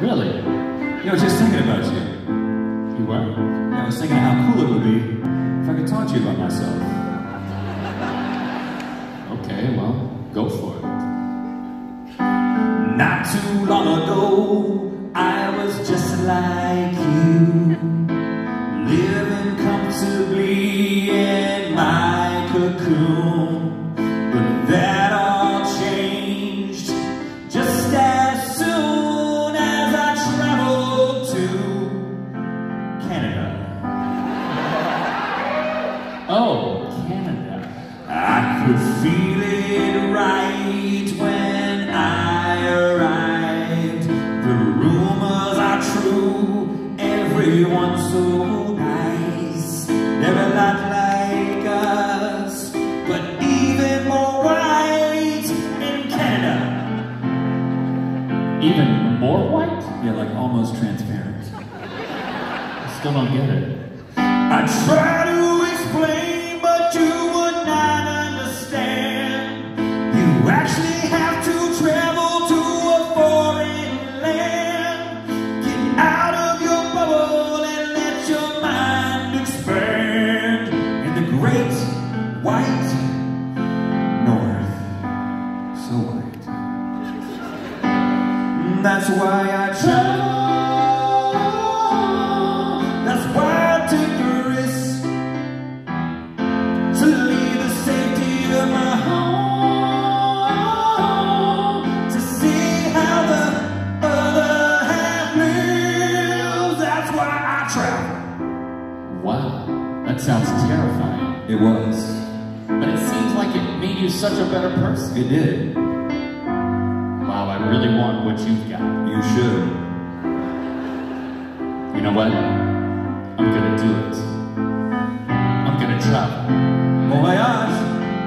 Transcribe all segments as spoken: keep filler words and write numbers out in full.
Really? Yeah, I was just thinking about you. You were? Yeah, I was thinking how cool it would be if I could talk to you about myself. Okay, well, go for it. Not too long ago, I was just like you, living comfortably in my cocoon. But that all changed just as soon as I traveled to Canada. Oh, Canada. I could feel it right when I arrived. The rumors are true, everyone's so nice. They're a lot like us, but even more white in Canada. Even more white? Yeah, like almost transparent. I still don't get it. I try to explain, but you would not understand. You actually have to travel to a foreign land. Get out of your bubble and let your mind expand in the great white north. So white. That's why I travel. That's why I take the risk to leave the safety of my home, to see how the other half lives. That's why I travel. Wow, that sounds terrifying. It was. But it seems like it made you such a better person. It did. Wow, I really want what you've got. You should. You know what? I'm gonna do it. I'm gonna travel. Bon voyage.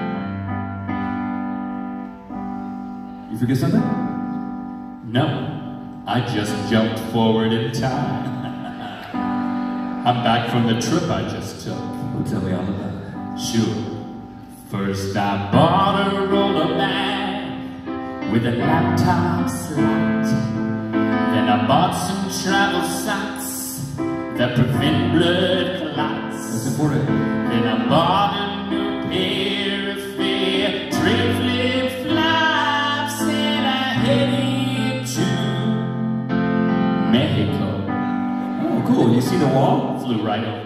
You forget something? No, I just jumped forward in time. I'm back from the trip I just took. Well, tell me all about it. Sure. First I bought a roller bag with a laptop slot. Then I bought some travel socks that prevent blood clots. That's important. Then I bought a new pair of fair trade flip-flops and I headed to Mexico. Oh, cool. You see the wall? Flew right over it.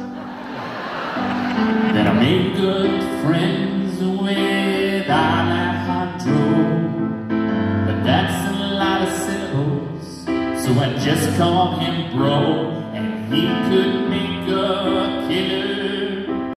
Then I made good friends with Alejandro, but that's a lot of syllables, so I just called him bro, and he could make up